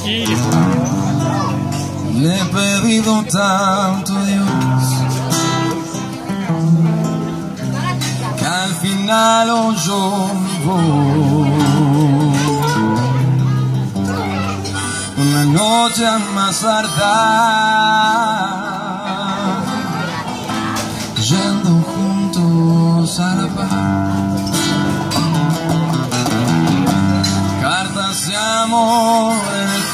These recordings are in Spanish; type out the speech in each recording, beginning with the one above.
Le he pedido tanto a Dios que al final oyó mi voz. Una noche más tardar, yendo juntos a la paz, cartas de amor en el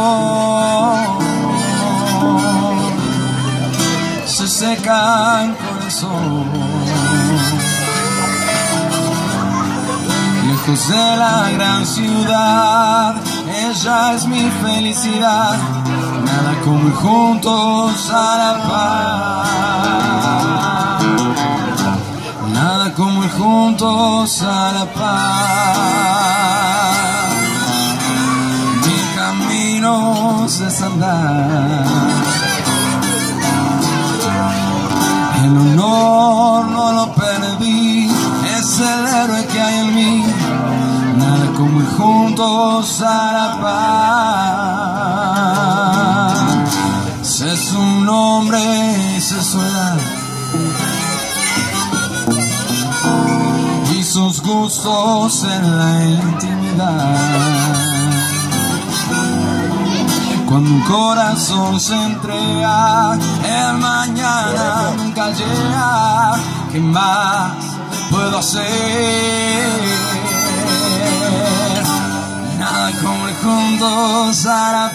corazón se secan con el sol. Lejos de la gran ciudad, ella es mi felicidad. Nada como ir juntos a la paz. Nada como ir juntos a la paz. Mi camino es andar. El honor no lo perdí, es el héroe que hay en mí. Nada como ir juntos a la paz. Sé su nombre y sé su edad y sus gustos en la intimidad. Cuando un corazón se entrega, el mañana nunca llega. ¿Qué más puedo hacer? Nada como ir juntos a la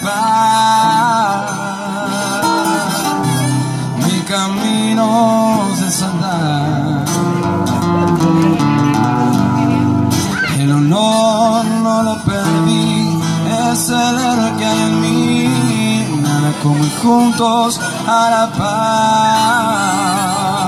paz. Mi camino es andar. El honor no lo perdí, es el héroe que hay en mí. Nada como ir juntos a la paz.